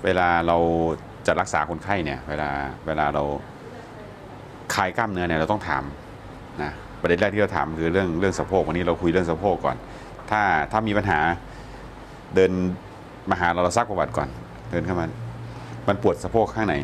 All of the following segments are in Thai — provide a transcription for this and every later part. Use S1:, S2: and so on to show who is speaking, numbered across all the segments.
S1: เวลาเราจะรักษาคนไข้เนี่ยเวลาเราคลายกล้ามเนื้อเนี่ยเราต้องถามนะประเด็นแรกที่เราถามคือเรื่องสะโพกวันนี้เราคุยเรื่องสะโพกก่อนถ้ามีปัญหาเดินมาหาเราซักประวัติก่อนเดินเข้ามามันปวดสะโพกข้างไหน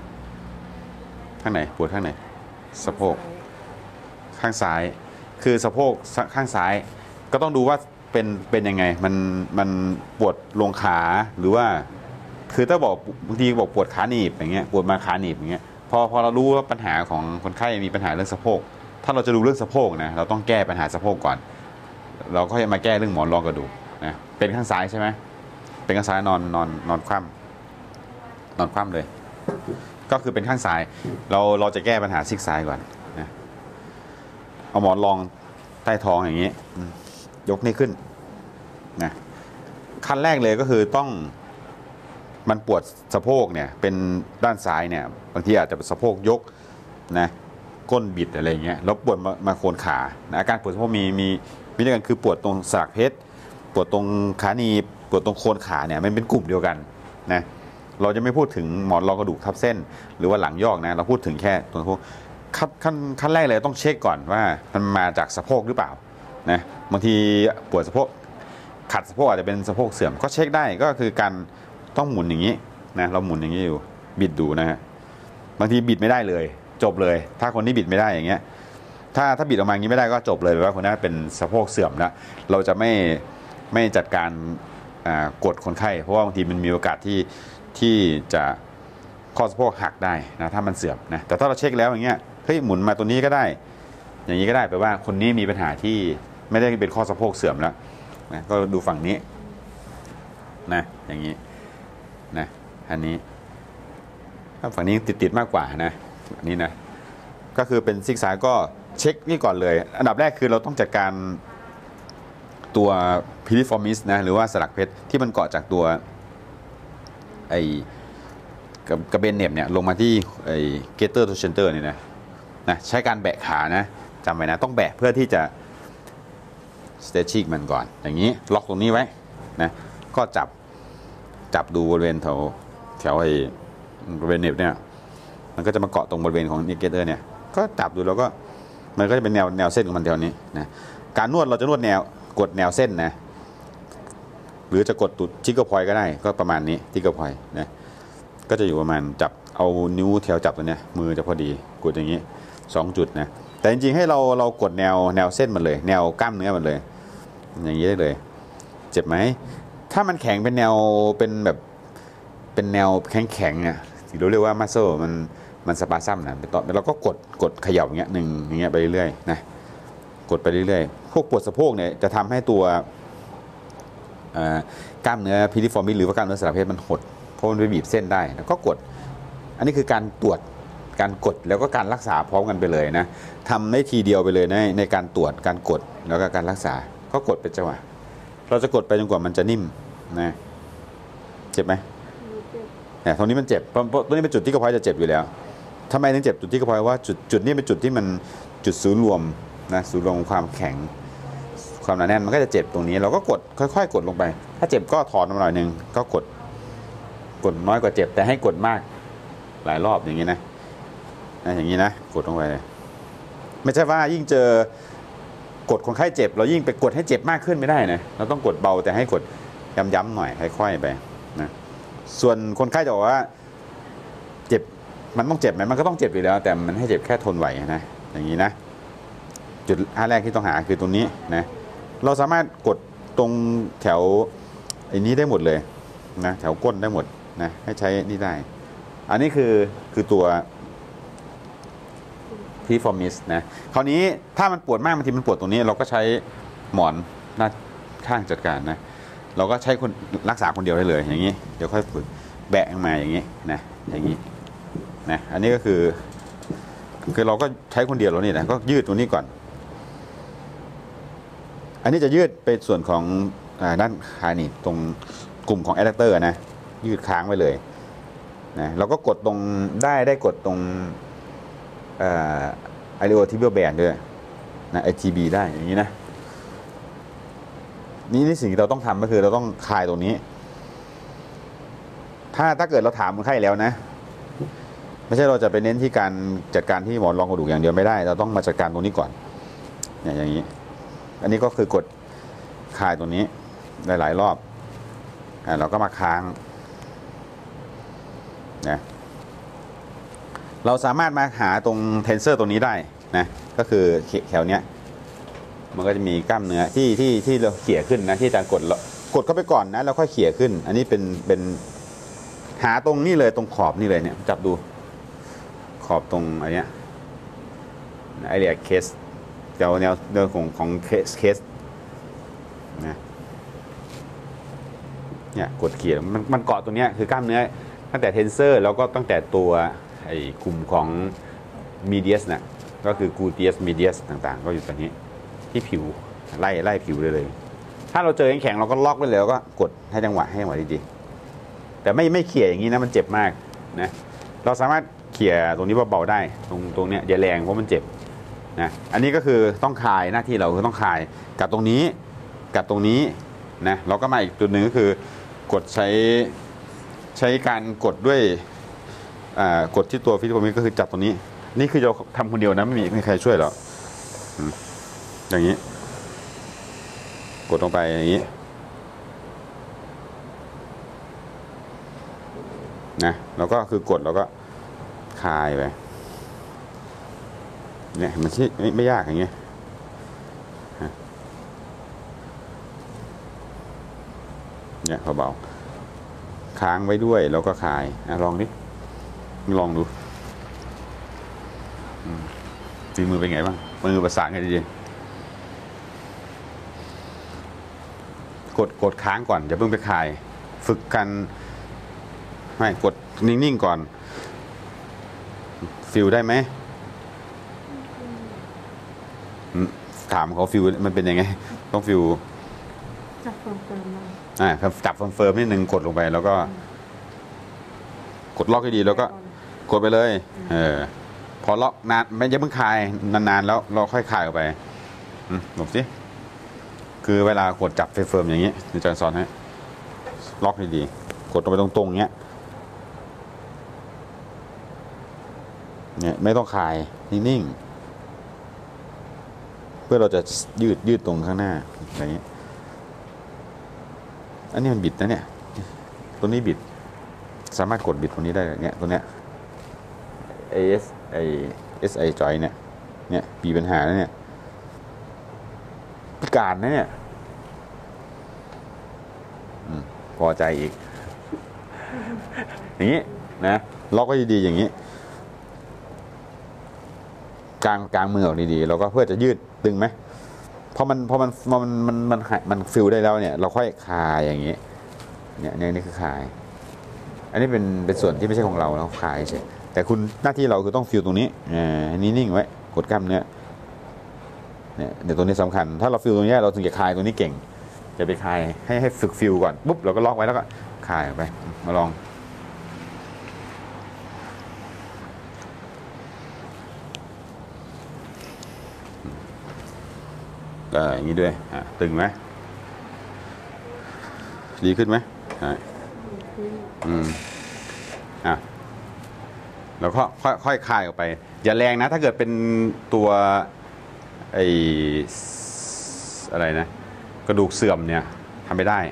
S1: ปวดข้างไหนสะโพกข้างซ้ายคือสะโพกข้างซ้ายก็ต้องดูว่าเป็นยังไงมันปวดลงขาหรือว่าคือถ้าบอกบางทีบอกปวดขาหนีบอย่างเงี้ยปวดมาขาหนีบอย่างเงี้ยพอเรารู้ว่าปัญหาของคนไข้มีปัญหาเรื่องสะโพกถ้าเราจะดูเรื่องสะโพกนะเราต้องแก้ปัญหาสะโพกก่อนเราก็จะมาแก้เรื่องหมอนรองกระดูกนะเป็นข้างซ้ายใช่ไหมเป็นข้างซ้ายนอนคว่ำเลยก็คือเป็นข้างซ้ายเราจะแก้ปัญหาซีกซ้ายก่อนนะเอาหมอนรองใต้ท้องอย่างนี้ยกนี่ขึ้นนะขั้นแรกเลยก็คือต้องมันปวดสะโพกเนี่ยเป็นด้านซ้ายเนี่ยบางทีอาจจะสะโพกยกนะก้นบิดอะไรเงี้ยแล้วปวดมาโคนขานะอาการปวดสะโพกมีด้วยกันคือปวดตรงสลักเพชรปวดตรงขาหนีบปวดตรงโคนขาเนี่ยมันเป็นกลุ่มเดียวกันนะเราจะไม่พูดถึงหมอนรองกระดูกทับเส้นหรือว่าหลังยอกนะเราพูดถึงแค่ตัวสะโพกขั้นแรกเลยต้องเช็คก่อนว่ามันมาจากสะโพกหรือเปล่านะบางทีปวดสะโพกขัดสะโพกอาจจะเป็นสะโพกเสื่อมก็เช็คได้ก็คือการต้องหมุนอย่างนี้นะเราหมุนอย่างนี้อยู่บิดดูนะฮะบางทีบิดไม่ได้เลยจบเลยถ้าคนที่บิดไม่ได้อย่างเงี้ยถ้าบิดออกมาอย่างนี้ไม่ได้ก็จบเลยแปลว่าคนนั้นเป็นสะโพกเสื่อมแล้วเราจะไม่จัดการกดคนไข้เพราะว่าบางทีมันมีโอกาสที่จะข้อสะโพกหักได้นะถ้ามันเสื่อมนะแต่ถ้าเราเช็คแล้วอย่างเงี้ยเฮ้ยหมุนมาตัวนี้ก็ได้อย่างนี้ก็ได้แปลว่าคนนี้มีปัญหาที่ไม่ได้เป็นข้อสะโพกเสื่อมแล้วนะก็ดูฝั่งนี้นะอย่างนี้นะอันนี้ฝั่งนี้ติดมากกว่านะอันนี้นะก็คือเป็นซิกซ้ายก็เช็คนี่ก่อนเลยอันดับแรกคือเราต้องจัดการตัวพิลิฟอร์มิสนะหรือว่าสลักเพชรที่มันเกาะจากตัวไอกระเบนเน็บเนี่ยลงมาที่ไอเกเตอร์ทูเชนเตอร์นี่นะใช้การแบะขานะจำไว้นะต้องแบะเพื่อที่จะสเตชิ่งมันก่อนอย่างนี้ล็อกตรงนี้ไว้นะก็จับดูบริเวณแถวไอ้บริเวณเน็บเนี่ยมันก็จะมาเกาะตรงบริเวณของนิเกเตอร์เนี่ยก็จับดูแล้วก็มันก็จะเป็นแนวเส้นของมันแถวนี้นะการนวดเราจะนวดกดแนวเส้นนะหรือจะกดตุดทิกเกอร์พอยต์ก็ได้ก็ประมาณนี้ทิกเกอร์พอยต์นะก็จะอยู่ประมาณจับเอานิ้วแถวจับตัวเนี้ยมือจะพอดีกดอย่างนี้2 จุดนะแต่จริงๆให้เรากดแนวเส้นมันเลยแนวกล้ามเนื้อมันเลยอย่างนี้ได้เลยเจ็บไหมถ้ามันแข็งเป็นแนวเป็นแบบเป็นแนวแข็งอ่ะที่เราเรียกว่ามัสเซลมันสปาซัมนะเป็นต้นเราก็กดเขย่าอย่างเงี้ยอย่างเงี้ยไปเรื่อยๆนะกดไปเรื่อยๆพวกปวดสะโพกเนี่ยจะทำให้ตัวกล้ามเนื้อพิลิฟอร์มิสหรือว่ากล้ามเนื้อสลักเพชรมันหดเพราะมันไปบีบเส้นได้แล้วก็กดอันนี้คือการตรวจการกดแล้วก็การรักษาพร้อมกันไปเลยนะทำได้ทีเดียวไปเลยในการตรวจการกดแล้วก็การรักษาก็กดเป็นจังหวะเราจะกดไปจนกว่ามันจะนิ่มนะเจ็บไหมตรงนี้มันเจ็บเพราะตรงนี้เป็นจุดที่กระเพาะจะเจ็บอยู่แล้วทำไมถึงเจ็บจุดที่กระเพาะว่าจุดนี้เป็นจุดที่มันจุดศูนย์รวมนะศูนย์รวมความแข็งความหนาแน่นมันก็จะเจ็บตรงนี้เราก็กดค่อยๆกดลงไปถ้าเจ็บก็ถอนมาหน่อยนึงก็กดน้อยกว่าเจ็บแต่ให้กดมากหลายรอบอย่างนี้นะอย่างนี้นะกดลงไปไม่ใช่ว่ายิ่งเจอกดคนไข้เจ็บเรายิ่งไปกดให้เจ็บมากขึ้นไม่ได้นะเราต้องกดเบาแต่ให้กดย้ำๆหน่อยค่อยๆไปนะส่วนคนไข้จะบอกว่าเจ็บมันต้องเจ็บไหมมันก็ต้องเจ็บอยู่แล้วแต่มันให้เจ็บแค่ทนไหวนะอย่างนี้นะจุดแรกที่ต้องหาคือตรงนี้นะเราสามารถกดตรงแถวไอ้นี้ได้หมดเลยนะแถวก้นได้หมดนะให้ใช้นี่ได้อันนี้คือตัวพิฟอร์มิสนะคราวนี้ถ้ามันปวดมากบางทีมันปวดตรงนี้เราก็ใช้หมอนหน้าข้างจัดการนะเราก็ใช้คนรักษาคนเดียวได้เลยอย่างนี้เดี๋ยวค่อยฝึกแบะมาอย่างนี้นะอย่างนี้นะอันนี้ก็คือเราก็ใช้คนเดียวแล้วนี่นะก็ยืดตรงนี้ก่อนอันนี้จะยืดไปส่วนของด้านขาหนีบตรงกลุ่มของแอดดักเตอร์นะยืดค้างไว้เลยนะเราก็กดตรงได้กดตรงไอเรียทิเบิลแบนด้วยนะ ITB ได้อย่างนี้นะนี่สิ่งที่เราต้องทำก็คือเราต้องคลายตรงนี้ถ้าเกิดเราถามคนไข้แล้วนะไม่ใช่เราจะไปเน้นที่การจัดการที่หมอนรองกระดูกอย่างเดียวไม่ได้เราต้องมาจัดการตรงนี้ก่อนเนี่ยอย่างนี้อันนี้ก็คือกดคลายตรงนี้หลายๆรอบเราก็มาค้างนะเราสามารถมาหาตรงเทนเซอร์ตรงนี้ได้นะก็คือแถวเนี้ยมันก็จะมีกล้ามเนื้อที่เราเขี่ยขึ้นนะที่อาจารย์กดเข้าไปก่อนนะแล้วค่อยเขี่ยขึ้นอันนี้เป็นหาตรงนี้เลยตรงขอบนี่เลยเนี่ยจับดูขอบตรงอะไรเนี้ยไอเรียเคสแนวของเคสนะเนี่ยกดเขี่ยมันเกาะตรงเนี้ยคือกล้ามเนื้อตั้งแต่เทนเซอร์แล้วก็ตั้งแต่ตัวไอ้กลุ่มของมีเดียสนะก็คือกูเตียสมีเดียสต่างๆก็อยู่ตรงนี้ที่ผิวไล่ผิวเลยถ้าเราเจอแข็งเราก็ล็อกไว้เลยแล้วก็กดให้จังหวะดีๆแต่ไม่เขี่ยอย่างนี้นะมันเจ็บมากนะเราสามารถเขี่ยตรงนี้เบาๆได้ตรงเนี้ยอย่าแรงเพราะมันเจ็บนะอันนี้ก็คือต้องคลายหน้าที่เราคือต้องคลายกับตรงนี้นะเราก็มาอีกจุดหนึ่งก็คือกดใช้การกดด้วยกดที่ตัวฟิสิโกมิก็คือจับตรงนี้นี่คือเราทำคนเดียวนะไม่มีใครช่วยหรอกอย่างนี้กดลงไปอย่างนี้นะแล้วก็คือกดแล้วก็คลายไปเนี่ยมันไม่ยากอย่างเงี้ยเนี่ยเบาๆค้างไว้ด้วยแล้วก็คลายลองดิลองดูฝีมือเป็นไงบ้างมือประสานกันดีกดค้างก่อนอย่าเพิ่งไปคลายฝึกกันไม่กดนิ่งๆก่อนฟิลได้ไหมถามเขาฟิลมันเป็นยังไงต้องฟิล
S2: จับเฟิร์ม
S1: จับเฟิร์มนิดนึงกดลงไปแล้วก็กดล็อกให้ดีแล้วก็กดไปเลยพอล็อกนานไม่ยังเพิ่งคลายนานๆแล้วเราค่อยคลายออกไปหลบสิคือเวลากดจับเฟิร์มอย่างนี้อาจารย์สอนให้ล็อกให้ดีกดลงไปตรงๆเนี้ยไม่ต้องคลายนิ่งๆเพื่อเราจะยืดตรงข้างหน้าอย่างนี้อันนี้มันบิดนะเนี่ยตัวนี้บิดสามารถกดบิดตรงนี้ได้เนี่ยตัวเนี้ย SI จอยเนี่ยมีปัญหาแล้วเนี่ยพิการนะเนี่ยพอใจอีกอย่างนี้นะล็อกไว้ดีๆอย่างนี้กลางมือออกดีๆแล้วก็เพื่อจะยืดตึงไหมพอมันฟิลได้แล้วเนี่ยเราค่อยคลายอย่างนี้เนี่ยนี่คือคลายอันนี้เป็นส่วนที่ไม่ใช่ของเราคลายใช่แต่คุณหน้าที่เราคือต้องฟิลตรงนี้นิ่งๆไว้กดกล้ามเนื้อเนี่ยเดี๋ยวตัวนี้สำคัญถ้าเราฟิลตรงนี้เราถึงจะคลายตรงนี้เก่งจะไปคลายให้ฝึกฟิลก่อนปุ๊บเราก็ล็อกไว้แล้วก็คลายออกไปมาลองอย่างนี้ด้วยตึงไหมดีขึ้นไหมแล้วก็ค่อยคลายออกไปอย่าแรงนะถ้าเกิดเป็นตัวอะไรนะกระดูกเสื่อมเนี่ยทำไม่ได้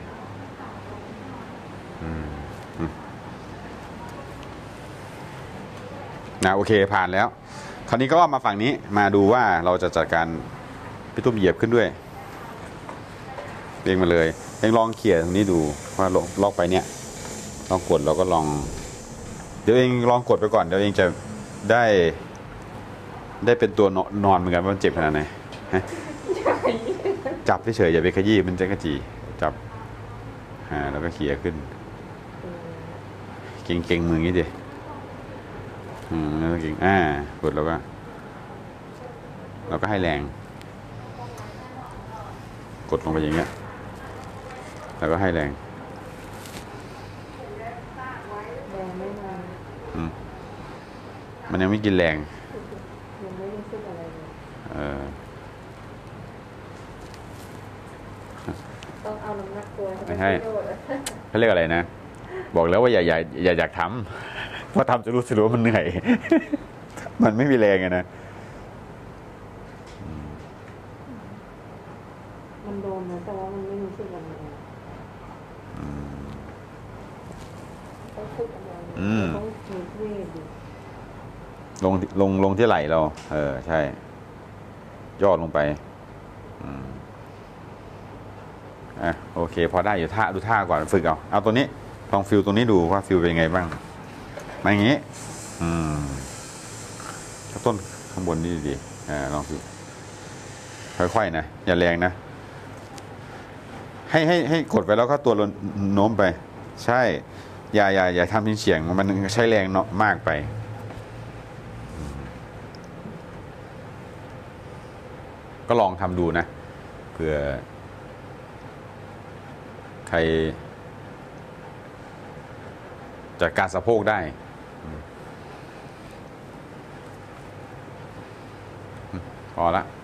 S1: โอเคผ่านแล้วคราวนี้ก็มาฝั่งนี้มาดูว่าเราจะจัดการพี่ตุ้มเหยียบขึ้นด้วยเรียงมาเลยเองลองเขี่ยตรงนี้ดูว่าล็อกไปเนี่ยลองกดเราก็ลองเดี๋ยวเองลองกดไปก่อนเดี๋ยวเองจะได้เป็นตัวนอนเหมือนกันว่ามันเจ็บขนาดไหนจับเฉยๆอย่าไปขยี้มันจะกระจีจับแล้วก็เขี่ยขึ้นเก่งมืออย่างนี้ดิแล้วก็เก่งกดแล้วก็ให้แรงกดลงไปอย่างเงี้ยแล้วก็ให้แรง
S2: ไม่มา
S1: มันยังไม่กินแรง
S2: ยังไม่รู้สึกอะไรเลยต้องเอาน้ำหนักตัว
S1: ไม่ให้เขาเรียกอะไรนะบอกแล้วว่าอย่าอยากทำเพราะทำจะรู้สึกว่ามันเหนื่อย มันไม่มีแรงไงนะ
S2: มันโดนนะแต่ว่ามันไม่รู้สึกอะไรต้องฝึกอะไรต้องฝึกเวทดิ
S1: ลงที่ไหล่เราใช่ยอดลงไปโอเคพอได้อยู่ดูท่าก่อนฝึกเอาตัวนี้ลองฟิลตัวนี้ดูว่าฟิลเป็นยังไงบ้างมาอย่างนี้ต้นข้างบนนี่ดีลองฟิลค่อยๆนะอย่าแรงนะให้กดไปแล้วก็ตัวโน้มไปใช่อย่าทำเฉียงมันใช้แรงมากไปก็ลองทำดูนะเผื่อใครจัดการสะโพกได้พอละ